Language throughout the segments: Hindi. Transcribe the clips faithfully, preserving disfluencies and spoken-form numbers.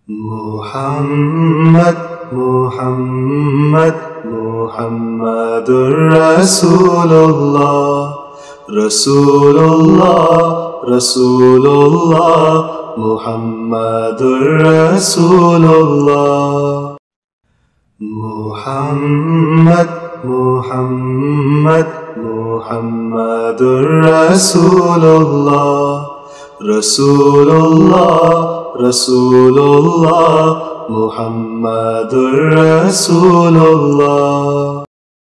محمد محمد محمد رسول اللہ رسول اللہ رسول اللہ محمد رسول اللہ محمد محمد محمد رسول اللہ رسول اللہ رسول اللہ محمد رسول اللہ.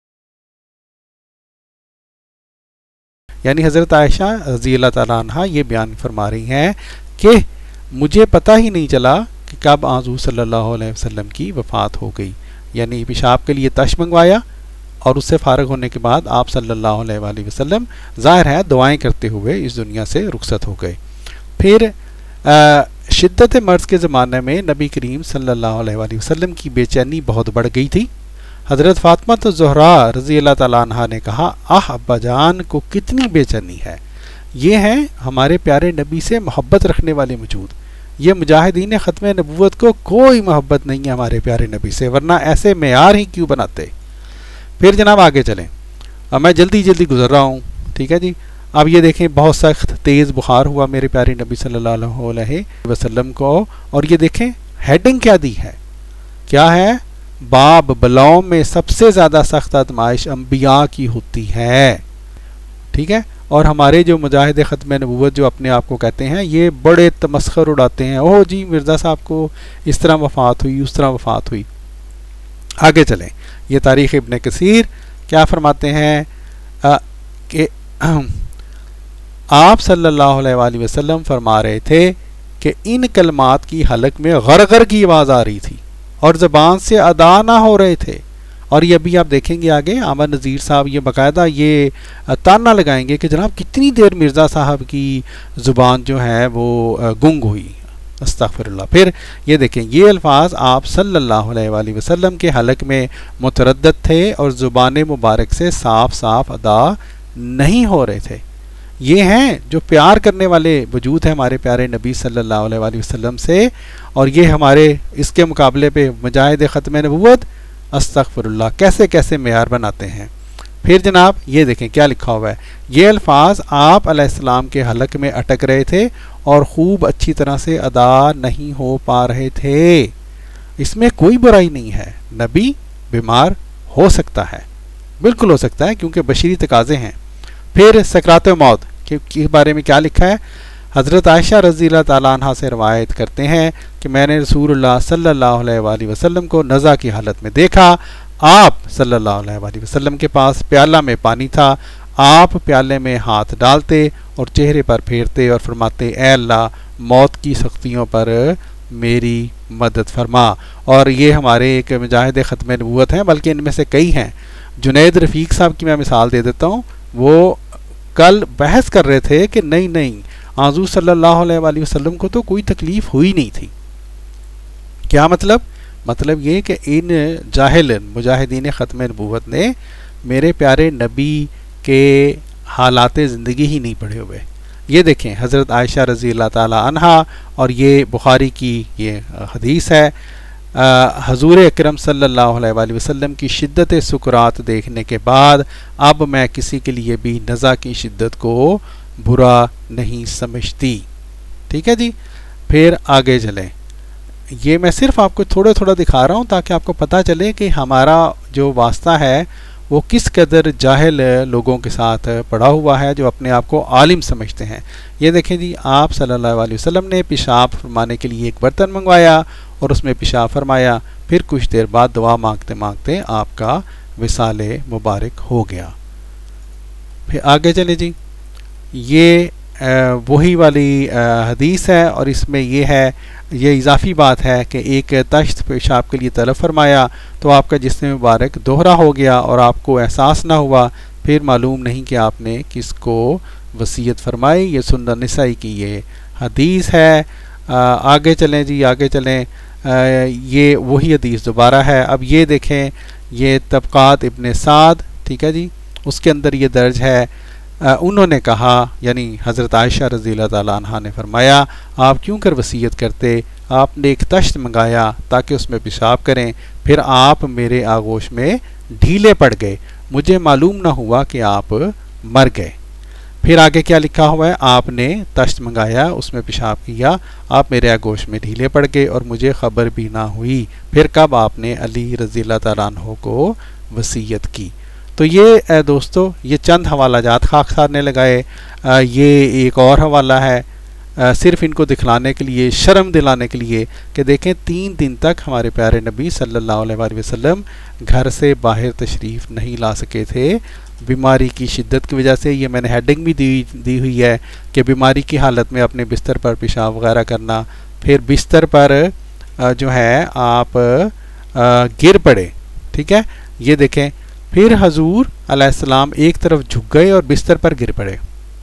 یعنی حضرت عائشہ رضی اللہ تعالیٰ عنہ یہ بیان فرما رہی ہیں کہ مجھے پتہ ہی نہیں چلا کہ کب حضور صلی اللہ علیہ وسلم کی وفات ہو گئی. یعنی پیشاب کے لیے تش منگوایا اور اس سے فارغ ہونے کے بعد آپ صلی اللہ علیہ وآلہ وسلم ظاہر ہے دعائیں کرتے ہوئے اس دنیا سے رخصت ہو گئے. پھر شدت مرض کے زمانے میں نبی کریم صلی اللہ علیہ وآلہ وسلم کی بے چینی بہت بڑھ گئی تھی. حضرت فاطمہ الزہرا رضی اللہ تعالیٰ عنہ نے کہا آہ ابا جان کو کتنی بے چینی ہے. یہ ہیں ہمارے پیارے نبی سے محبت رکھنے والے موجود. یہ مجاہدین ختم نبوت کو کوئی محبت نہیں ہے ہمارے پیارے نبی سے، ورنہ ایسے معیار ہی کیوں بناتے. پھر جناب آگے چلیں. اب میں جلدی جلدی گزر رہا ہوں، ٹھیک ہے جی. اب یہ دیکھیں بہت سخت تیز بخار ہوا میرے پیارے نبی صلی اللہ علیہ وسلم کو، اور یہ دیکھیں ہیڈنگ کیا دی ہے، کیا ہے؟ باب بلاؤں میں سب سے زیادہ سخت آزمائش انبیاء کی ہوتی ہے. ٹھیک ہے. اور ہمارے جو مجاہد ختم نبوت جو اپنے آپ کو کہتے ہیں یہ بڑے تمسخر اڑاتے ہیں، اوہ جی مرزا صاحب کو اس طرح وفات ہوئی اس طرح وفات ہوئی. آگے چلیں. یہ تاریخ ابن کثیر کیا فرماتے ہیں کہ آپ صلی اللہ علیہ وآلہ وسلم فرما رہے تھے کہ ان کلمات کی حلق میں غرغر کی آواز آ رہی تھی اور زبان سے ادا نہ ہو رہے تھے. اور یہ ابھی آپ دیکھیں گے آگے عامر نذیر صاحب یہ باقاعدہ یہ تانا لگائیں گے کہ جناب کتنی دیر مرزا صاحب کی زبان جو ہے وہ گنگ ہوئی. استغفر اللہ. پھر یہ دیکھیں یہ الفاظ آپ صلی اللہ علیہ وآلہ وسلم کے حلق میں متردد تھے اور زبان مبارک سے صاف صاف ادا نہیں ہو رہے تھے. یہ ہیں جو پیار کرنے والے وجود ہیں ہمارے پیارے نبی صلی اللہ علیہ وآلہ وسلم سے، اور یہ ہمارے اس کے مقابلے پہ مجاہد ختم نبوت استغفر اللہ کیسے کیسے معیار بناتے ہیں. پھر جناب یہ دیکھیں کیا لکھا ہوا ہے. یہ الفاظ آپ علیہ السلام کے حلق میں اٹک رہے تھے اور خوب اچھی طرح سے ادا نہیں ہو پا رہے تھے. اس میں کوئی برائی نہیں ہے، نبی بیمار ہو سکتا ہے، بالکل ہو سکتا ہے کیونکہ بشری تقاضے ہیں. پھر سکرات موت کے بارے میں کیا لکھا ہے. حضرت عائشہ رضی اللہ تعالیٰ عنہ سے روایت کرتے ہیں کہ میں نے رسول اللہ صلی اللہ علیہ وآلہ وسلم کو نزع کی حالت میں دیکھا. آپ صلی اللہ علیہ وآلہ وسلم کے پاس پیالہ میں پانی تھا. آپ پیالے میں ہاتھ ڈالتے اور چہرے پر پھیرتے اور فرماتے اے اللہ موت کی سختیوں پر میری مدد فرما. اور یہ ہمارے ایک مجاہد ختم نبوت ہیں، بلکہ ان میں سے کئی ہیں. جنید رفیق صاحب کی میں مثال دے دیتا ہوں. وہ کل بحث کر رہے تھے کہ نہیں نہیں حضور صلی اللہ علیہ وآلہ وسلم کو تو کوئی تکلیف ہوئی نہیں تھی. کیا مطلب؟ مطلب یہ کہ ان جاہل مجاہدین ختم نبوت نے میرے پیارے نبی کے حالات زندگی ہی نہیں پڑھے ہوئے. یہ دیکھیں حضرت عائشہ رضی اللہ تعالی عنہا، اور یہ بخاری کی یہ حدیث ہے. حضور اکرم صلی اللہ علیہ وآلہ وسلم کی شدت سکرات دیکھنے کے بعد اب میں کسی کے لیے بھی نزع کی شدت کو برا نہیں سمجھتی. ٹھیک ہے جی. پھر آگے چلیں. یہ میں صرف آپ کو تھوڑا تھوڑا دکھا رہا ہوں تاکہ آپ کو پتہ چلے کہ ہمارا جو واسطہ ہے وہ کس قدر جاہل لوگوں کے ساتھ پڑا ہوا ہے جو اپنے آپ کو عالم سمجھتے ہیں. یہ دیکھیں جی آپ صلی اللہ علیہ وسلم نے پیشاب فرمانے کے لیے ایک برتن منگوایا اور اس میں پیشاب فرمایا. پھر کچھ دیر بعد دعا مانگتے مانگتے آپ کا وصال مبارک ہو گیا. پھر آگے چلے جی. یہ وہی والی حدیث ہے اور اس میں یہ ہے یہ اضافی بات ہے کہ ایک تشت پیشاب کے لیے طلب فرمایا تو آپ کا جسم مبارک دوہرا ہو گیا اور آپ کو احساس نہ ہوا. پھر معلوم نہیں کہ آپ نے کس کو وصیت فرمائی. یہ سنن نسائی کی یہ حدیث ہے. آگے چلیں جی آگے چلیں. یہ وہی حدیث دوبارہ ہے. اب یہ دیکھیں یہ طبقات ابن سعد، ٹھیک ہے جی، اس کے اندر یہ درج ہے. انہوں نے کہا یعنی حضرت عائشہ رضی اللہ تعالیٰ عنہ نے فرمایا آپ کیوں کر وصیت کرتے، آپ نے ایک تشت منگایا تاکہ اس میں پیشاب کریں، پھر آپ میرے آغوش میں ڈھیلے پڑ گئے، مجھے معلوم نہ ہوا کہ آپ مر گئے۔ پھر آگے کیا لکھا ہوا ہے، آپ نے تشت منگایا، اس میں پیشاب کیا، آپ میرے آغوش میں ڈھیلے پڑ گئے اور مجھے خبر بھی نہ ہوئی، پھر کب آپ نے علی رضی اللہ تعالیٰ عنہ کو وصیت کی۔ تو یہ دوستو یہ چند حوالہ جات خاک صاحب نے لگائے۔ یہ ایک اور حوالہ ہے صرف ان کو دکھلانے کے لیے، شرم دلانے کے لیے کہ دیکھیں تین دن تک ہمارے پیارے نبی صلی اللہ علیہ وآلہ وسلم گھر سے باہر تشریف نہیں لا سکے تھے بیماری کی شدت کی وجہ سے۔ یہ میں نے ہیڈنگ بھی دی دی ہوئی ہے کہ بیماری کی حالت میں اپنے بستر پر پیشاب وغیرہ کرنا، پھر بستر پر جو ہے آپ گر پڑے، ٹھیک ہے۔ یہ دیکھیں پھر حضور علیہ السلام ایک طرف جھک گئے اور بستر پر گر پڑے۔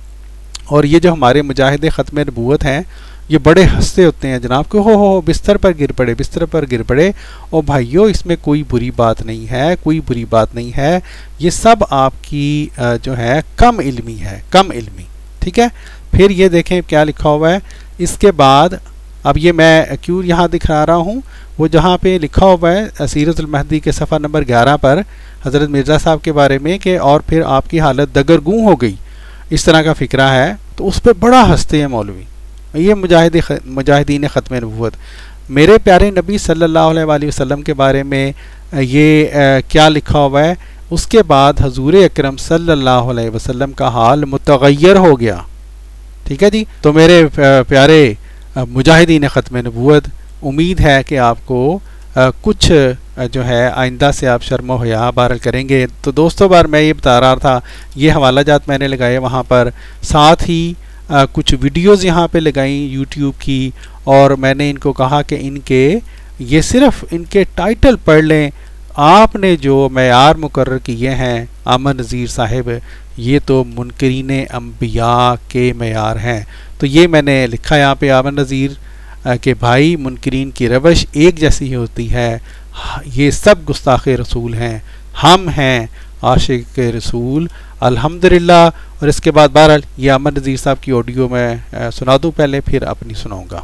اور یہ جو ہمارے مجاہد ختم نبوت ہیں یہ بڑے ہنستے ہوتے ہیں جناب کہ ہو ہو بستر پر گر پڑے، بستر پر گر پڑے۔ اور بھائیو اس میں کوئی بری بات نہیں ہے، کوئی بری بات نہیں ہے، یہ سب آپ کی جو ہے کم علمی ہے، کم علمی، ٹھیک ہے۔ پھر یہ دیکھیں کیا لکھا ہوا ہے اس کے بعد، اب یہ میں کیوں یہاں دکھا رہا ہوں، وہ جہاں پہ لکھا ہوا ہے سیرت المہدی کے صفحہ نمبر گیارہ پر حضرت مرزا صاحب کے بارے میں کہ اور پھر آپ کی حالت دگرگوں ہو گئی، اس طرح کا فقرہ ہے، تو اس پہ بڑا ہنستے ہیں مولوی۔ یہ مجاہد مجاہدین ختم نبوت، میرے پیارے نبی صلی اللہ علیہ وآلہ وسلم کے بارے میں یہ کیا لکھا ہوا ہے، اس کے بعد حضور اکرم صلی اللہ علیہ وسلم کا حال متغیر ہو گیا، ٹھیک ہے جی۔ تو میرے پیارے مجاہدین ختم نبوت، امید ہے کہ آپ کو کچھ جو ہے آئندہ سے آپ شرم و حیا بہرحال کریں گے۔ تو دوستوں بار میں یہ بتا رہا تھا، یہ حوالہ جات میں نے لگائے وہاں پر، ساتھ ہی کچھ ویڈیوز یہاں پہ لگائیں یوٹیوب کی، اور میں نے ان کو کہا کہ ان کے یہ صرف ان کے ٹائٹل پڑھ لیں، آپ نے جو معیار مقرر کیے ہیں امن نذیر صاحب، یہ تو منکرین انبیاء کے معیار ہیں۔ تو یہ میں نے لکھا یہاں پہ امن نذیر کہ بھائی منکرین کی روش ایک جیسی ہوتی ہے، یہ سب گستاخ رسول ہیں، ہم ہیں عاشق رسول الحمدللہ۔ اور اس کے بعد بہرحال یہ امن نذیر صاحب کی آڈیو میں سنا دوں پہلے، پھر اپنی سناؤں گا۔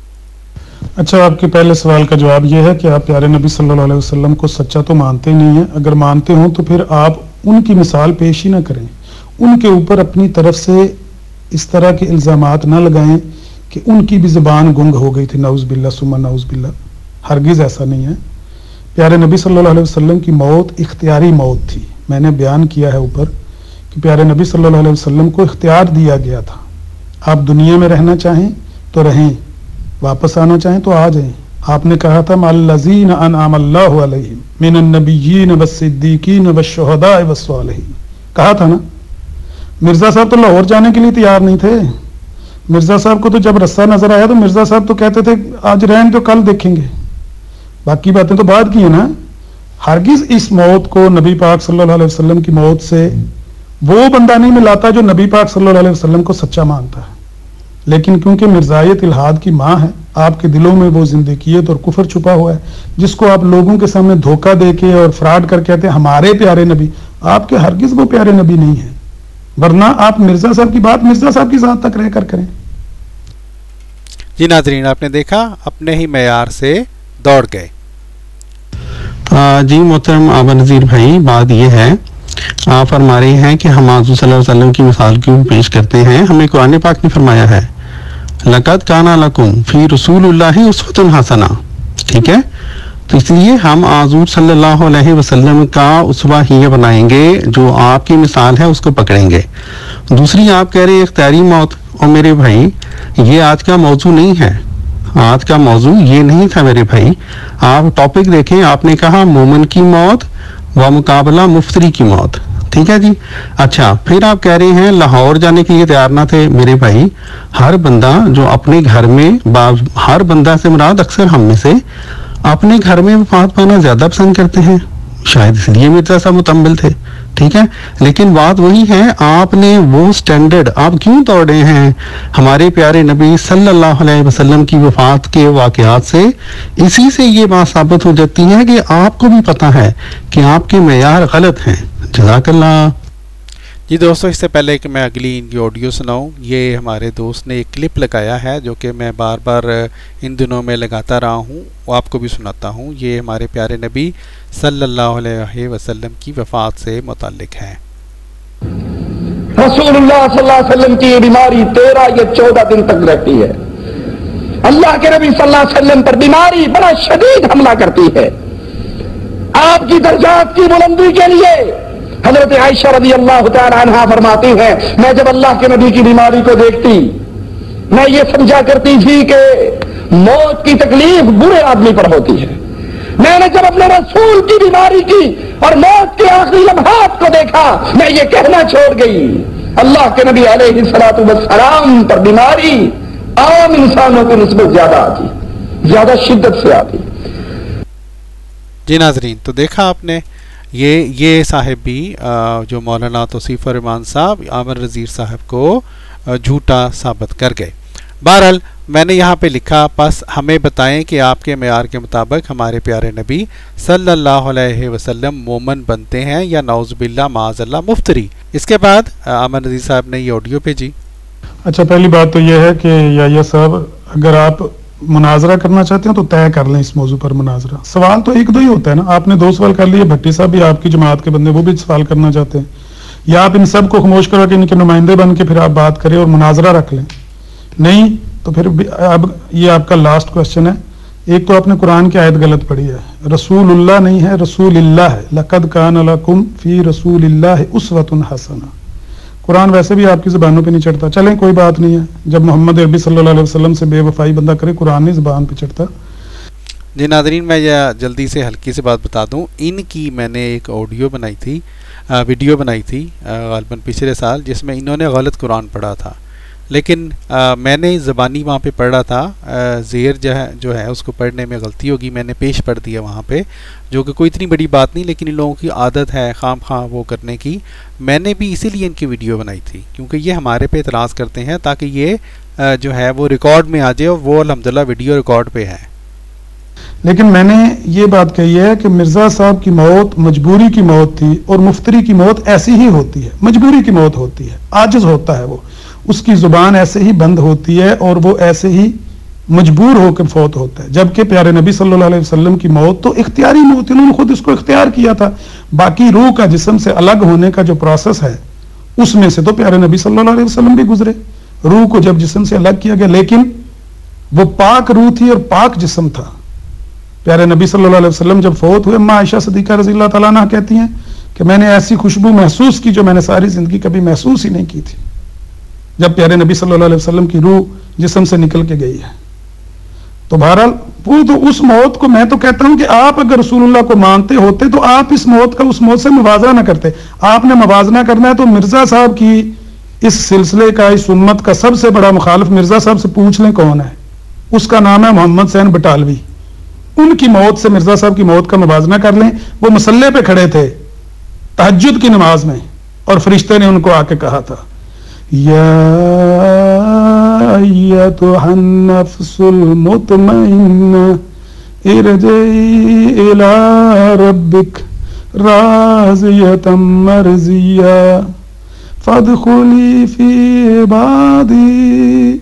اچھا، آپ کے پہلے سوال کا جواب یہ ہے کہ آپ پیارے نبی صلی اللہ علیہ وسلم کو سچا تو مانتے نہیں ہیں، اگر مانتے ہوں تو پھر آپ ان کی مثال پیش ہی نہ کریں، ان کے اوپر اپنی طرف سے اس طرح کے الزامات نہ لگائیں کہ ان کی بھی زبان گنگ ہو گئی تھی، نعوذ باللہ ثم نعوذ باللہ۔ ہرگز ایسا نہیں ہے۔ پیارے نبی صلی اللہ علیہ وسلم کی موت اختیاری موت تھی، میں نے بیان کیا ہے اوپر کہ پیارے نبی صلی اللہ علیہ وسلم کو اختیار دیا گیا تھا، آپ دنیا میں رہنا چاہیں تو رہیں، واپس آنا چاہیں تو آ جائیں۔ آپ نے کہا تھا مَعَ الَّذِينَ أَنْعَمَ اللَّهُ عَلَيْهِمْ مِنَ النَّبِيِّينَ وَالصِّدِّيقِينَ وَالشُّهَدَاءِ وَالصَّالِحِينَ، کہا تھا نا۔ مرزا صاحب تو لاہور جانے کے لیے تیار نہیں تھے، مرزا صاحب کو تو جب رستہ نظر آیا تو مرزا صاحب تو کہتے تھے آج رہیں تو کل دیکھیں گے، باقی باتیں تو بعد کی ہیں نا۔ ہرگز اس موت کو نبی پاک صلی اللہ علیہ وسلم کی موت سے وہ بندہ نہیں ملاتا جو نبی پاک صلی اللہ علیہ وسلم کو سچا مانتا ہے، لیکن کیونکہ مرزائیت الہاد کی ماں ہے، آپ کے دلوں میں وہ زندگیت اور کفر چھپا ہوا ہے جس کو آپ لوگوں کے سامنے دھوکہ دے کے اور فراڈ کر کہتے ہیں ہمارے پیارے نبی، آپ کے ہرگز وہ پیارے نبی نہیں ہیں، ورنہ آپ مرزا صاحب کی بات مرزا صاحب کی ذات تک رہ کر کریں۔ جی ناظرین، آپ نے دیکھا اپنے ہی معیار سے دوڑ گئے۔ جی محترم آبا نذیر بھائی، بات یہ ہے آپ فرما رہے ہیں کہ ہم حضور صلی اللہ علیہ وسلم کی مثال کیوں پیش کرتے ہیں، ہمیں قرآن پاک نے فرمایا ہے لَقَدْ كَانَ لَكُمْ فِي رَسُولِ اللَّهِ أُسْوَةٌ حَسَنَةٌ، ٹھیک ہے۔ تو اس لیے ہم حضور صلی اللہ علیہ وسلم کا اسوہ ہی بنائیں گے، جو آپ کی مثال ہے اس کو پکڑیں گے۔ دوسری آپ کہہ رہے ہیں اختیاری موت، اور میرے بھائی یہ آج کا موضوع نہیں ہے، آج کا موضوع یہ نہیں تھا میرے بھائی۔ آپ ٹاپک دیکھیں، آپ نے کہا مومن کی موت و مقابلہ مفتری کی موت، ٹھیک ہے جی۔ اچھا، پھر آپ کہہ رہے ہیں لاہور جانے کے لیے تیار نہ تھے، میرے بھائی ہر بندہ جو اپنے گھر میں، ہر بندہ سے مراد اکثر ہم میں سے اپنے گھر میں وفات پانا زیادہ پسند کرتے ہیں، شاید اس لیے مرزا صاحب متمبل تھے، ٹھیک ہے۔ لیکن بات وہی ہے، آپ نے وہ سٹینڈرڈ آپ کیوں توڑے ہیں ہمارے پیارے نبی صلی اللہ علیہ وسلم کی وفات کے واقعات سے؟ اسی سے یہ بات ثابت ہو جاتی ہے کہ آپ کو بھی پتہ ہے کہ آپ کے معیار غلط ہیں۔ جزاک اللہ۔ جی دوستو، اس سے پہلے کہ میں اگلی ان کی آڈیو سناؤں، یہ ہمارے دوست نے ایک کلپ لگایا ہے جو کہ میں بار بار ان دنوں میں لگاتا رہا ہوں، وہ آپ کو بھی سناتا ہوں۔ یہ ہمارے پیارے نبی صلی اللہ علیہ وسلم کی وفات سے متعلق ہے۔ رسول اللہ صلی اللہ علیہ وسلم کی بیماری تیرہ یا چودہ دن تک رہتی ہے۔ اللہ کے نبی صلی اللہ علیہ وسلم پر بیماری بڑا شدید حملہ کرتی ہے۔ آپ کی درجات کی بلندی کے لیے حضرت عائشہ رضی اللہ تعالی عنہا فرماتی ہیں، میں جب اللہ کے نبی کی بیماری کو دیکھتی، میں یہ سمجھا کرتی تھی کہ موت کی تکلیف برے آدمی پر ہوتی ہے۔ میں نے جب اپنے رسول کی بیماری کی اور موت کے آخری لمحات کو دیکھا، میں یہ کہنا چھوڑ گئی، اللہ کے نبی علیہ الصلوۃ والسلام پر بیماری عام انسانوں کی نسبت زیادہ آتی، زیادہ شدت سے آتی۔ جی ناظرین، تو دیکھا آپ نے، یہ یہ صاحب بھی جو مولانا توصیف الرحمان صاحب عامر نذیر صاحب کو جھوٹا ثابت کر گئے۔ بہرحال میں نے یہاں پہ لکھا، پس ہمیں بتائیں کہ آپ کے معیار کے مطابق ہمارے پیارے نبی صلی اللہ علیہ وسلم مومن بنتے ہیں یا نعوذ باللہ معاذ اللہ مفتری۔ اس کے بعد عامر نذیر صاحب نے یہ آڈیو بھیجی۔ اچھا، پہلی بات تو یہ ہے کہ یا صاحب، اگر آپ مناظرہ کرنا چاہتے ہیں تو طے کر لیں اس موضوع پر مناظرہ۔ سوال تو ایک دو ہی ہوتا ہے نا، آپ نے دو سوال کر لیے، بھٹی صاحب بھی آپ کی جماعت کے بندے، وہ بھی سوال کرنا چاہتے ہیں، یا آپ ان سب کو خاموش کرو کہ ان کے نمائندے بن کے پھر آپ بات کریں اور مناظرہ رکھ لیں۔ نہیں تو پھر اب یہ آپ کا لاسٹ کوشچن ہے۔ ایک تو آپ نے قرآن کی آیت غلط پڑھی ہے، رسول اللہ نہیں ہے، رسول اللہ ہے، لقد کان لکم فی رسول اللہ اسوۃ حسنہ۔ قرآن ویسے بھی آپ کی زبانوں پہ نہیں چڑھتا، چلیں کوئی بات نہیں ہے، جب محمد عربی صلی اللہ علیہ وسلم سے بے وفائی بندہ کرے، قرآن نہیں زبان پہ چڑھتا۔ جی ناظرین، میں یہ جلدی سے ہلکی سے بات بتا دوں، ان کی میں نے ایک آڈیو بنائی تھی، ویڈیو بنائی تھی غالباً پچھلے سال، جس میں انہوں نے غلط قرآن پڑھا تھا، لیکن میں نے زبانی وہاں پہ پڑھا تھا، زیر جو ہے جو ہے اس کو پڑھنے میں غلطی ہوگی، میں نے پیش پڑھ دیا وہاں پہ، جو کہ کوئی اتنی بڑی بات نہیں، لیکن ان لوگوں کی عادت ہے خام خواہ وہ کرنے کی۔ میں نے بھی اسی لیے ان کی ویڈیو بنائی تھی، کیونکہ یہ ہمارے پہ اعتراض کرتے ہیں تاکہ یہ جو ہے وہ ریکارڈ میں آ جائے، اور وہ الحمدللہ ویڈیو ریکارڈ پہ ہے۔ لیکن میں نے یہ بات کہی ہے کہ مرزا صاحب کی موت مجبوری کی موت تھی، اور مفتری کی موت ایسی ہی ہوتی ہے، مجبوری کی موت ہوتی ہے، عاجز ہوتا ہے وہ، اس کی زبان ایسے ہی بند ہوتی ہے اور وہ ایسے ہی مجبور ہو کر فوت ہوتا ہے۔ جبکہ پیارے نبی صلی اللہ علیہ وسلم کی موت تو اختیاری موت، انہوں نے خود اس کو اختیار کیا تھا۔ باقی روح کا جسم سے الگ ہونے کا جو پروسیس ہے، اس میں سے تو پیارے نبی صلی اللہ علیہ وسلم بھی گزرے، روح کو جب جسم سے الگ کیا گیا، لیکن وہ پاک روح تھی اور پاک جسم تھا۔ پیارے نبی صلی اللہ علیہ وسلم جب فوت ہوئے، اماں عائشہ صدیقہ رضی اللہ تعالیٰ عنہ کہتی ہیں کہ میں نے ایسی خوشبو محسوس کی جو میں نے ساری زندگی کبھی محسوس ہی نہیں کی تھی، جب پیارے نبی صلی اللہ علیہ وسلم کی روح جسم سے نکل کے گئی ہے۔ تو بہرحال وہ تو اس موت کو، میں تو کہتا ہوں کہ آپ اگر رسول اللہ کو مانتے ہوتے تو آپ اس موت کا اس موت سے موازنہ نہ کرتے۔ آپ نے موازنہ کرنا ہے تو مرزا صاحب کی اس سلسلے کا، اس امت کا سب سے بڑا مخالف مرزا صاحب سے پوچھ لیں کون ہے، اس کا نام ہے محمد حسین بٹالوی۔ ان کی موت سے مرزا صاحب کی موت کا موازنہ کر لیں۔ وہ مسلح پہ کھڑے تھے تہجد کی نماز میں، اور فرشتے نے ان کو آ کے کہا تھا، یا ایتھا النفس المطمئنہ ارجعی الی ربک راضیۃ مرضیہ فادخلی فی عبادی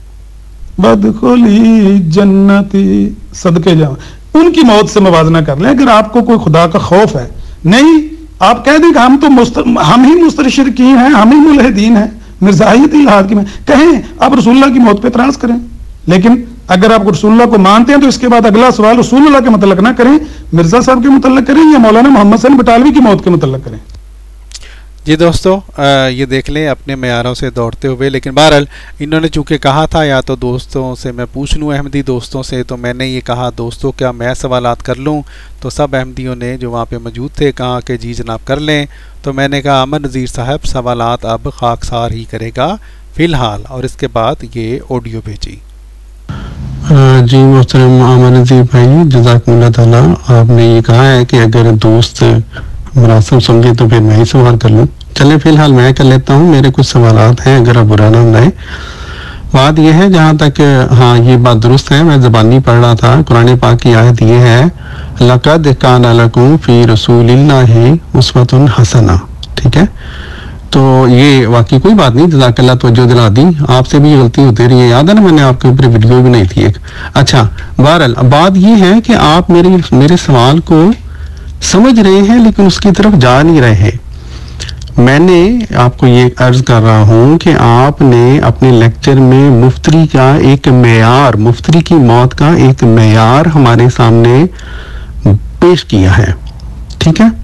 وادخلی جنتی۔ صدقے جاؤں، ان کی موت سے موازنہ کر لیں۔ اگر آپ کو کوئی خدا کا خوف ہے، نہیں آپ کہہ دیں کہ ہم تو مستر... ہم ہی مستشرقین ہیں، ہم ہی ملحدین ہیں، مرزائیت الہاد کی میں کہیں، آپ رسول اللہ کی موت پہ اعتراض کریں۔ لیکن اگر آپ رسول اللہ کو مانتے ہیں تو اس کے بعد اگلا سوال رسول اللہ کے متعلق نہ کریں، مرزا صاحب کے متعلق کریں یا مولانا محمد حسین بٹالوی کی موت کے متعلق کریں۔ جی دوستو، یہ دیکھ لیں اپنے معیاروں سے دوڑتے ہوئے، لیکن بہرحال انہوں نے چونکہ کہا تھا یا تو دوستوں سے میں پوچھ لوں، احمدی دوستوں سے، تو میں نے یہ کہا دوستوں کیا میں سوالات کر لوں، تو سب احمدیوں نے جو وہاں پہ موجود تھے کہا کہ جی جناب کر لیں۔ تو میں نے کہا عامر نذیر صاحب سوالات اب خاکسار ہی کرے گا فی الحال، اور اس کے بعد یہ آڈیو بھیجی۔ جی محترم عامر نذیر بھائی، جزاکم اللہ تعالیٰ، آپ نے یہ کہا ہے کہ اگر دوست مناسب سمجھے تو پھر میں ہی سوال کر لوں۔ چلے فی الحال میں کر لیتا ہوں، میرے کچھ سوالات ہیں، اگر آپ برا نہ منائیں۔ بات یہ ہے جہاں تک ہاں یہ بات درست ہے، میں زبانی پڑھ رہا تھا، قرآن پاک کی آیت یہ ہے لَقَدْ كَانَ لَكُمْ فِي رَسُولِ اللَّهِ أُسْوَةٌ حَسَنَةٌ، ٹھیک ہے۔ تو یہ واقعی کوئی بات نہیں، جزاک اللہ توجہ دلا دی، آپ سے بھی یہ غلطی ہوتی رہی ہے، یاد ہے نا میں نے آپ کے اوپر ویڈیو بھی نہیں تھی ایک۔ اچھا بہرحال بات یہ ہے کہ آپ میرے میرے سوال کو سمجھ رہے ہیں لیکن اس کی طرف جا نہیں رہے ہیں۔ میں نے آپ کو یہ عرض کر رہا ہوں کہ آپ نے اپنے لیکچر میں مفتری کا ایک معیار، مفتری کی موت کا ایک معیار ہمارے سامنے پیش کیا ہے، ٹھیک ہے؟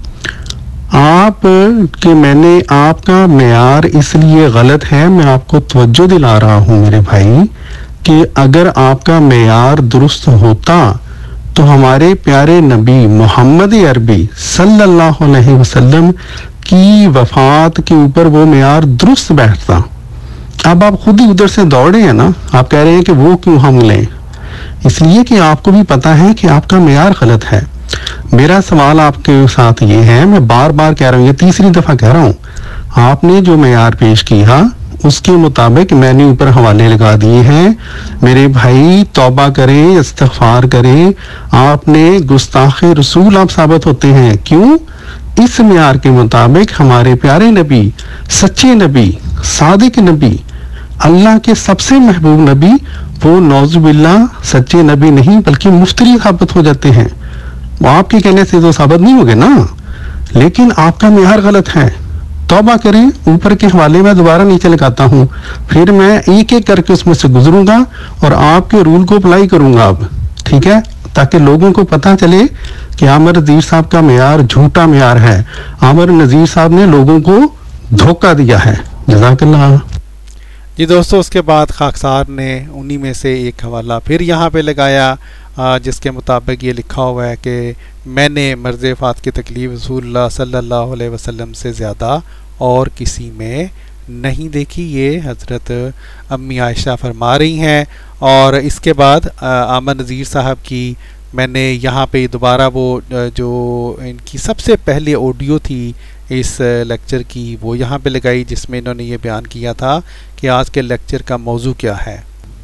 آپ کہ میں نے آپ کا معیار اس لیے غلط ہے، میں آپ کو توجہ دلا رہا ہوں میرے بھائی کہ اگر آپ کا معیار درست ہوتا تو ہمارے پیارے نبی محمد عربی صلی اللہ علیہ وسلم کی وفات کے اوپر وہ معیار درست بیٹھتا۔ اب آپ خود ہی ادھر سے دوڑے ہیں نا، آپ کہہ رہے ہیں کہ وہ کیوں ہم لیں، اس لیے کہ آپ کو بھی پتا ہے کہ آپ کا معیار غلط ہے۔ میرا سوال آپ کے ساتھ یہ ہے، میں بار بار کہہ رہا ہوں، یہ تیسری دفعہ کہہ رہا ہوں، آپ نے جو معیار پیش کیا اس کے مطابق میں نے اوپر حوالے لگا دیے ہیں، میرے بھائی توبہ کریں، استغفار کریں، آپ نے گستاخ رسول آپ ثابت ہوتے ہیں۔ کیوں؟ اس معیار کے مطابق ہمارے پیارے نبی، سچے نبی، صادق نبی، اللہ کے سب سے محبوب نبی، وہ نعوذ باللہ سچے نبی نہیں بلکہ مفتری ثابت ہو جاتے ہیں۔ وہ آپ کے کہنے سے تو ثابت نہیں ہوگے نا، لیکن آپ کا معیار غلط ہے۔ توبہ کریں، اوپر کے حوالے میں دوبارہ نیچے لگاتا ہوں، پھر میں ایک ایک کر کے اس میں سے گزروں گا اور آپ کے رول کو اپلائی کروں گا اب، ٹھیک ہے؟ تاکہ لوگوں کو پتہ چلے کہ عامر نذیر صاحب کا معیار جھوٹا معیار ہے، عامر نذیر صاحب نے لوگوں کو دھوکہ دیا ہے۔ جزاک اللہ۔ جی دوستو، اس کے بعد خاکسار نے انہی میں سے ایک حوالہ پھر یہاں پہ لگایا جس کے مطابق یہ لکھا ہوا ہے کہ میں نے مرض وفات کی تکلیف رسول اللہ صلی اللہ علیہ وسلم سے زیادہ اور کسی میں نہیں دیکھی۔ یہ حضرت امی عائشہ فرما رہی ہیں۔ اور اس کے بعد عامر نذیر صاحب کی میں نے یہاں پہ دوبارہ وہ جو ان کی سب سے پہلے آڈیو تھی اس لیکچر کی وہ یہاں پہ لگائی، جس میں انہوں نے یہ بیان کیا تھا کہ آج کے لیکچر کا موضوع کیا ہے۔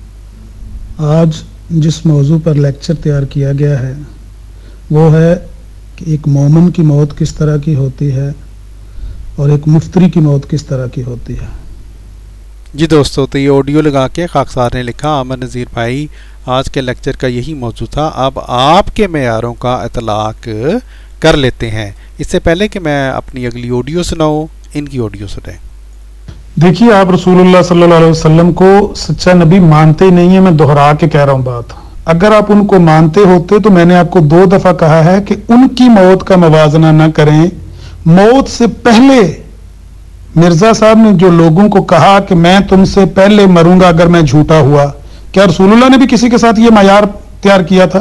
آج جس موضوع پر لیکچر تیار کیا گیا ہے وہ ہے کہ ایک مومن کی موت کس طرح کی ہوتی ہے اور ایک مفتری کی موت کس طرح کی ہوتی ہے۔ جی دوستو، تو یہ آڈیو لگا کے خاکسار نے لکھا، عامر نذیر بھائی آج کے لیکچر کا یہی موضوع تھا، اب آپ کے معیاروں کا اطلاق کر لیتے ہیں۔ اس سے پہلے کہ میں اپنی اگلی آڈیو سناؤں، ان کی آڈیو سنیں۔ دیکھیے، آپ رسول اللہ صلی اللہ علیہ وسلم کو سچا نبی مانتے ہی نہیں ہیں، میں دہرا کے کہہ رہا ہوں بات۔ اگر آپ ان کو مانتے ہوتے تو میں نے آپ کو دو دفعہ کہا ہے کہ ان کی موت کا موازنہ نہ کریں۔ موت سے پہلے مرزا صاحب نے جو لوگوں کو کہا کہ میں تم سے پہلے مروں گا اگر میں جھوٹا ہوا، کیا رسول اللہ نے بھی کسی کے ساتھ یہ معیار تیار کیا تھا؟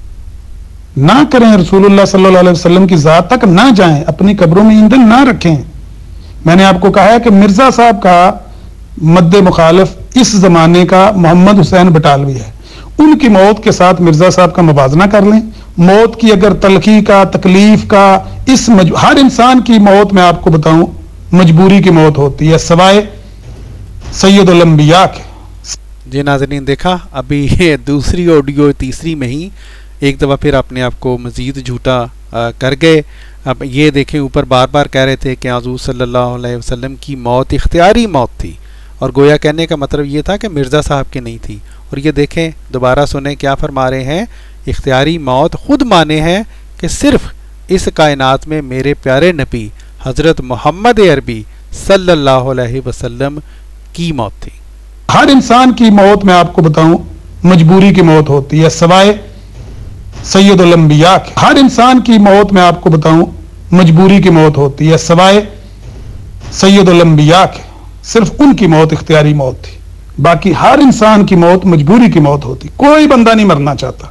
نہ کریں، رسول اللہ صلی اللہ علیہ وسلم کی ذات تک نہ جائیں، اپنی قبروں میں ایندھن نہ رکھیں۔ میں نے آپ کو کہا ہے کہ مرزا صاحب کا مد مخالف اس زمانے کا محمد حسین بٹالوی ہے، ان کی موت کے ساتھ مرزا صاحب کا موازنہ کر لیں۔ موت کی اگر تلخی کا، تکلیف کا، اس مج... ہر انسان کی موت میں آپ کو بتاؤں مجبوری کی موت ہوتی ہے سوائے سید الانبیاء کے۔ جی ناظرین، دیکھا ابھی یہ دوسری آڈیو تیسری میں ہی ایک دفعہ پھر اپنے آپ کو مزید جھوٹا کر گئے۔ اب یہ دیکھیں، اوپر بار بار کہہ رہے تھے کہ حضور صلی اللہ علیہ وسلم کی موت اختیاری موت تھی، اور گویا کہنے کا مطلب یہ تھا کہ مرزا صاحب کی نہیں تھی۔ اور یہ دیکھیں، دوبارہ سنیں کیا فرما رہے ہیں، اختیاری موت خود مانے ہیں کہ صرف اس کائنات میں میرے پیارے نبی حضرت محمد عربی صلی اللہ علیہ وسلم کی موت تھی۔ ہر انسان کی موت میں آپ کو بتاؤں مجبوری کی موت ہوتی ہے سوائے سید الانبیاء کے۔ ہر انسان کی موت میں آپ کو بتاؤں مجبوری کی موت ہوتی ہے سوائے سید الانبیاء کے، صرف ان کی موت اختیاری موت تھی، باقی ہر انسان کی موت مجبوری کی موت ہوتی۔ کوئی بندہ نہیں مرنا چاہتا۔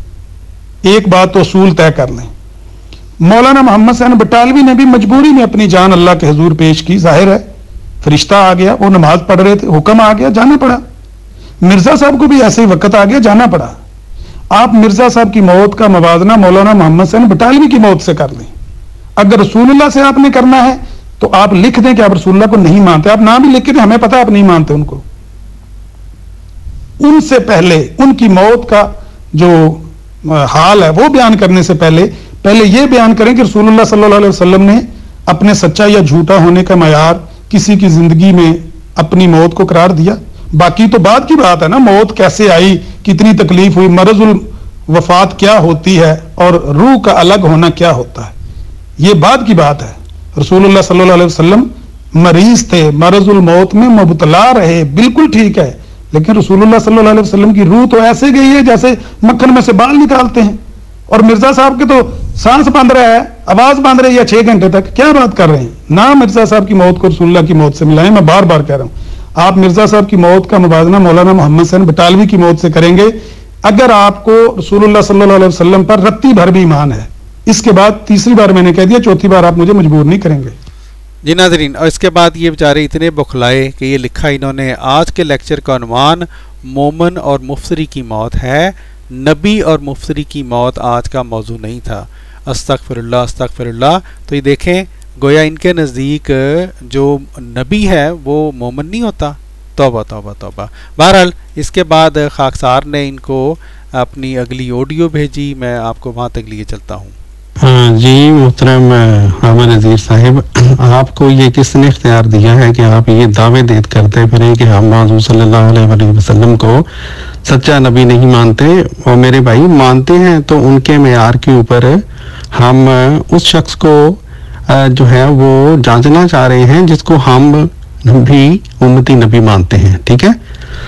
ایک بات تو اصول طے کر لیں، مولانا محمد حسین بٹالوی نے بھی مجبوری میں اپنی جان اللہ کے حضور پیش کی، ظاہر ہے فرشتہ آ گیا، وہ نماز پڑھ رہے تھے، حکم آ گیا، جانا پڑا۔ مرزا صاحب کو بھی ایسے ہی وقت آ گیا، جانا پڑا۔ آپ مرزا صاحب کی موت کا موازنہ مولانا محمد حسین بٹالوی کی موت سے کر لیں۔ اگر رسول اللہ سے آپ نے کرنا ہے تو آپ لکھ دیں کہ آپ رسول اللہ کو نہیں مانتے، آپ نام بھی لکھ کے دیں، ہمیں پتا آپ نہیں مانتے ان کو۔ ان سے پہلے ان کی موت کا جو حال ہے وہ بیان کرنے سے پہلے پہلے یہ بیان کریں کہ رسول اللہ صلی اللہ علیہ وسلم نے اپنے سچا یا جھوٹا ہونے کا معیار किसी की जिंदगी में अपनी मौत को करार दिया? बाकी तो बाद की बात है ना, मौत कैसे आई, कितनी तकलीफ हुई, मरजुल वफात क्या होती है और रूह का अलग होना क्या होता है, ये बाद की बात है। रसूलुल्लाह सल्लल्लाहु अलैहि वसल्लम मरीज थे, मरजुल मौत में मुबतला रहे, बिल्कुल ठीक है, लेकिन रसूलुल्लाह सल्लल्लाहु अलैहि वसल्लम की रूह तो ऐसे गई है जैसे मक्खन में से बाल निकालते हैं। और मिर्जा साहब के तो सांस बांध रहा है, आवाज बांध रही है छह घंटे तक, क्या बात कर रहे हैं। ना मिर्जा साहब की मौत को रसूलुल्लाह की मौत से मिलाएं। मैं बार बार कह रहा हूं, आप मिर्जा साहब की मौत का मुवाजना मौलाना मोहम्मद हुसैन बटालवी की मौत से करेंगे अगर आपको रसूलुल्लाह सल्लल्लाहु अलैहि वसल्लम पर रत्ती भर भी ईमान है। इसके बाद तीसरी बार मैंने कह दिया, चौथी बार आप मुझे मजबूर नहीं करेंगे। जी नाज़रीन, और इसके बाद ये बेचारे इतने बुखलाए कि ये लिखा इन्होंने, आज के लेक्चर का उन्वान मोमन और मुफ्सरी की मौत है, नबी और मुफ्सरी की मौत आज का मौजू नहीं था। अस्तगफिरुल्लाह अस्तगफिरुल्लाह। तो ये देखें, गोया इनके नज़दीक जो नबी है वो मोमन नहीं होता। तौबा तौबा तौबा। बहरहाल इसके बाद खाकसार ने इनको अपनी अगली ऑडियो भेजी, मैं आपको वहाँ तक लिए चलता हूँ। हाँ जी मोहतरम अहमद नज़ीर साहिब, आपको ये किसने इख्तियार दिया है कि आप ये दावे देत करते फिरें कि हम हुज़ूर सल्लल्लाहु अलैहि वसल्लम को सच्चा नबी नहीं मानते? और मेरे भाई मानते हैं तो उनके मेयार के ऊपर हम उस शख्स को जो है वो जांचना चाह रहे हैं जिसको हम भी उम्मती नबी मानते हैं। ठीक है,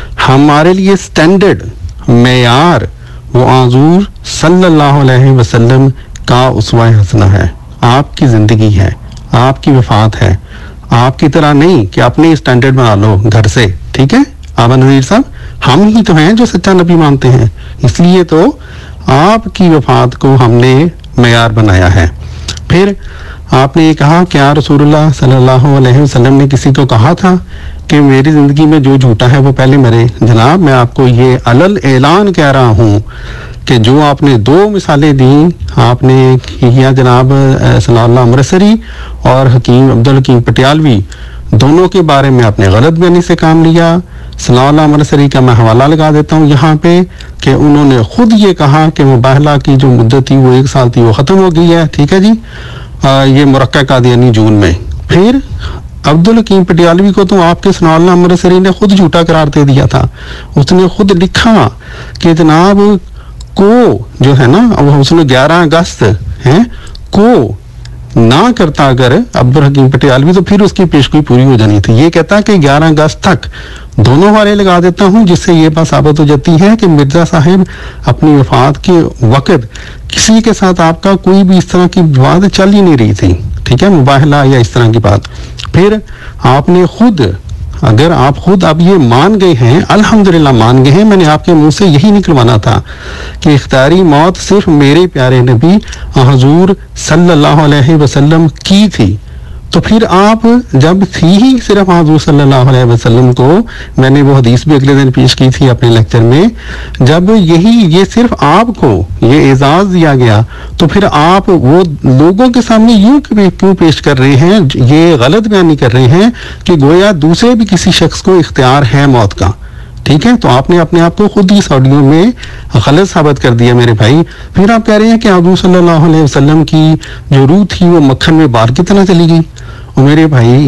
हमारे लिए स्टैंडर्ड मेयार वो हुज़ूर सल्लल्लाहु अलैहि वसल्लम का उसवा हसना है, आपकी ज़िंदगी है, आपकी वफात है। आपकी तरह नहीं कि अपने स्टैंडर्ड बना लो घर से। ठीक है आबा नज़ीर साहब, हम ही तो हैं जो सच्चा नबी मानते हैं, इसलिए तो आपकी वफात को हमने मेयार बनाया है। फिर आपने ये कहा क्या रसूलुल्लाह सल्लल्लाहु अलैहि वसल्लम ने किसी को कहा था कि मेरी ज़िंदगी में जो झूठा है वो पहले मरे? जनाब मैं आपको ये अलल ऐलान कह रहा हूँ कि जो आपने दो मिसालें दी, आपने किया जनाब सनाउल्लाह अमृतसरी और हकीम अब्दुल हकीम पटियालवी, दोनों के बारे में आपने गलत बयानी से काम लिया। सनाउल्लाह अमृतसरी का मैं हवाला लगा देता हूँ यहाँ पे कि उन्होंने खुद ये कहा कि मुबाहला की जो मुद्दत थी वो एक साल थी, वो ख़त्म हो गई है। ठीक है जी, आ, ये मुरक्का कादियानी जून में। फिर अब्दुल हकीम पटियालवी को तो आपके सनाउल्लाह अमृतसरी ने खुद झूठा करार दे दिया था। उसने खुद लिखा कि जनाब को जो है ना, उसने ग्यारह अगस्त है को ना करता अगर अब्दुल हकीम पटियालवी तो फिर उसकी पेशगोई पूरी हो जानी थी। ये कहता कि ग्यारह अगस्त तक दोनों वाले लगा देता हूं, जिससे ये बात साबित हो जाती है कि मिर्जा साहिब अपनी वफात के वक्त किसी के साथ आपका कोई भी इस तरह की बात चल ही नहीं रही थी। ठीक है, मुबाहला या इस तरह की बात। फिर आपने खुद, अगर आप खुद अब ये मान गए हैं, अल्हम्दुलिल्लाह मान गए हैं, मैंने आपके मुंह से यही निकलवाना था कि इख्तियारी मौत सिर्फ मेरे प्यारे नबी हुजूर सल्लल्लाहु अलैहि वसल्लम की थी। तो फिर आप जब थी ही सिर्फ हुजूर सल्लल्लाहु अलैहि वसल्लम को, मैंने वो हदीस भी अगले दिन पेश की थी अपने लेक्चर में, जब यही ये सिर्फ आपको ये एजाज दिया गया तो फिर आप वो लोगों के सामने यूं क्यों पेश कर रहे हैं, ये गलत बयानी कर रहे हैं कि गोया दूसरे भी किसी शख्स को इख्तियार है मौत का। ठीक है, तो आपने अपने आप को खुद इस ऑडियो में गलत साबित कर दिया मेरे भाई। फिर आप कह रहे हैं कि हुजूर सल्लल्लाहु अलैहि वसल्लम की जो रूह थी वो मक्खन में बार की तरह चली गई। और मेरे भाई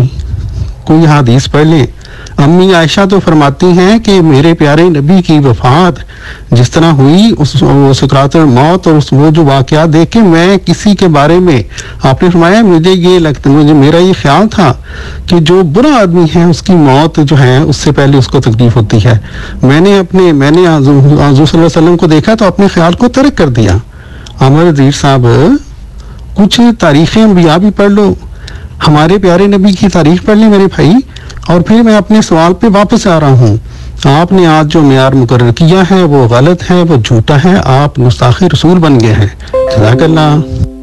कोई हदीस पढ़ ले, अम्मी आयशा तो फरमाती हैं कि मेरे प्यारे नबी की वफात जिस तरह हुई, उस सुकरातुल मौत और उस वो जो वाकया देख के मैं किसी के बारे में, आपने फरमाया मुझे ये लगता, मुझे मेरा ये ख्याल था कि जो बुरा आदमी है उसकी मौत जो है उससे पहले उसको तकलीफ होती है। मैंने अपने मैंने हुज़ूर सल्लल्लाहु अलैहि वसल्लम को देखा तो अपने ख्याल को तर्क कर दिया। अमर नज़ीर साहब, कुछ तारीखें अंबिया भी पढ़ लो, हमारे प्यारे नबी की तारीख पढ़ ली मेरे भाई। और फिर मैं अपने सवाल पे वापस आ रहा हूँ, आपने आज जो मेयार मुकर्रर किया है वो गलत है, वो झूठा है, आप गुस्ताखे रसूल बन गए हैं। जज़ाकल्लाह।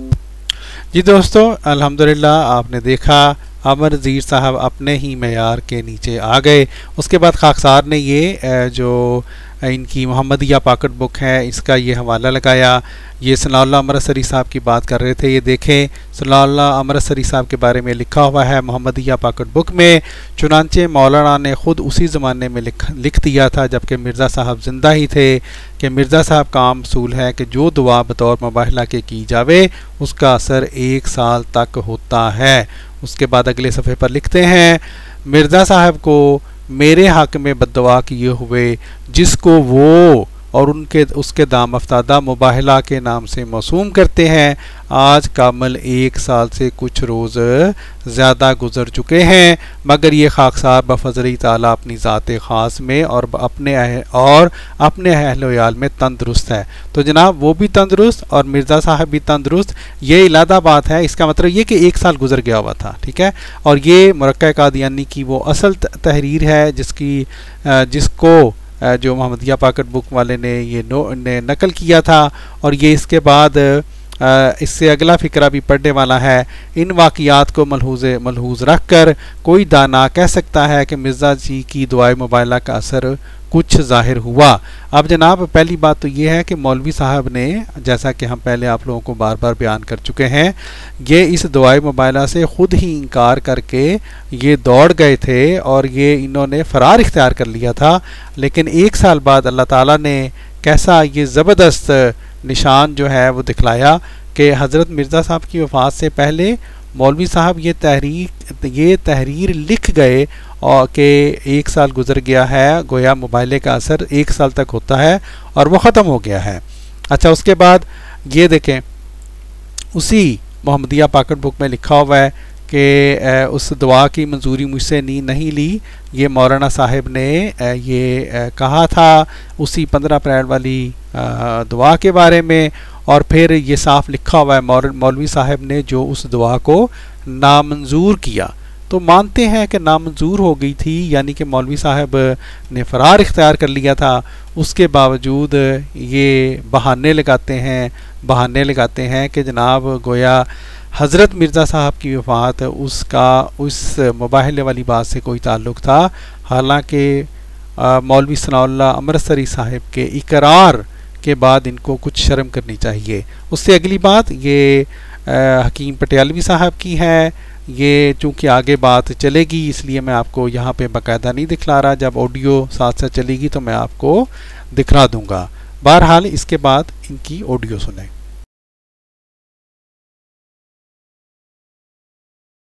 जी दोस्तों, अल्हम्दुलिल्लाह आपने देखा अमर नज़ीर साहब अपने ही मेयार के नीचे आ गए। उसके बाद खाकसार ने ये जो ان کی محمدیہ پاکٹ بک ہے، اس کا یہ حوالہ لگایا. یہ ثناء اللہ امرتسری صاحب کی بات کر رہے تھے. یہ دیکھیں ثناء اللہ امرتسری صاحب کے بارے میں لکھا ہوا ہے محمدیہ پاکٹ بک میں. چنانچہ مولانا نے خود اسی زمانے میں لکھ لکھ دیا تھا جب کہ مرزا صاحب زندہ ہی تھے کہ مرزا صاحب کا عام اصول ہے کہ جو دعا بطور مباہلہ کے کی جاوے اس کا اثر ایک سال تک ہوتا ہے. اس کے بعد اگلے صفحے پر لکھتے ہیں مرزا صاحب کو میرے حق میں بد دعا کیے ہوئے جس کو وہ اور ان کے اس کے دام افتادہ مباہلہ کے نام سے موسوم کرتے ہیں آج کامل ایک سال سے کچھ روز زیادہ گزر چکے ہیں، مگر یہ خاکسار بفضل تعالیٰ اپنی ذات خاص میں اور اپنے اور اپنے اہل و عیال میں تندرست ہے. تو جناب وہ بھی تندرست اور مرزا صاحب بھی تندرست، یہ علیحدہ بات ہے. اس کا مطلب یہ کہ ایک سال گزر گیا ہوا تھا، ٹھیک ہے. اور یہ مرقع قادیانی کی وہ اصل تحریر ہے جس کی جس کو جو محمدیہ پاکٹ بک والے نے یہ نو نے نقل کیا تھا. اور یہ اس کے بعد اس سے اگلا فقرہ بھی پڑھنے والا ہے. ان واقعات کو ملحوظ ملحوظ رکھ کر کوئی دانا کہہ سکتا ہے کہ مرزا جی کی دعائے مباہلہ کا اثر کچھ ظاہر ہوا. اب جناب پہلی بات تو یہ ہے کہ مولوی صاحب نے جیسا کہ ہم پہلے آپ لوگوں کو بار بار بیان کر چکے ہیں یہ اس دعائے مباہلہ سے خود ہی انکار کر کے یہ دوڑ گئے تھے اور یہ انہوں نے فرار اختیار کر لیا تھا. لیکن ایک سال بعد اللہ تعالیٰ نے کیسا یہ زبردست نشان جو ہے وہ دکھلایا کہ حضرت مرزا صاحب کی وفات سے پہلے مولوی صاحب یہ تحریر یہ تحریر لکھ گئے اور کہ ایک سال گزر گیا ہے، گویا مباہلے کا اثر ایک سال تک ہوتا ہے اور وہ ختم ہو گیا ہے. اچھا اس کے بعد یہ دیکھیں اسی محمدیہ پاکٹ بک میں لکھا ہوا ہے کہ اس دعا کی منظوری مجھ سے نہیں لی. یہ مولانا صاحب نے یہ کہا تھا اسی پندرہ اپریل والی دعا کے بارے میں، اور پھر یہ صاف لکھا ہوا ہے مولوی صاحب نے جو اس دعا کو نامنظور کیا. تو مانتے ہیں کہ نامنظور ہو گئی تھی، یعنی کہ مولوی صاحب نے فرار اختیار کر لیا تھا. اس کے باوجود یہ بہانے لگاتے ہیں بہانے لگاتے ہیں کہ جناب گویا حضرت مرزا صاحب کی وفات اس کا اس مباہلے والی بات سے کوئی تعلق تھا، حالانکہ مولوی ثناء اللہ امرتسری صاحب کے اقرار کے بعد ان کو کچھ شرم کرنی چاہیے. اس سے اگلی بات یہ حکیم پٹیالوی صاحب کی ہے. یہ چونکہ آگے بات چلے گی اس لیے میں آپ کو یہاں پہ باقاعدہ نہیں دکھلا رہا، جب آڈیو ساتھ ساتھ چلے گی تو میں آپ کو دکھلا دوں گا. بہرحال اس کے بعد ان کی آڈیو سنیں.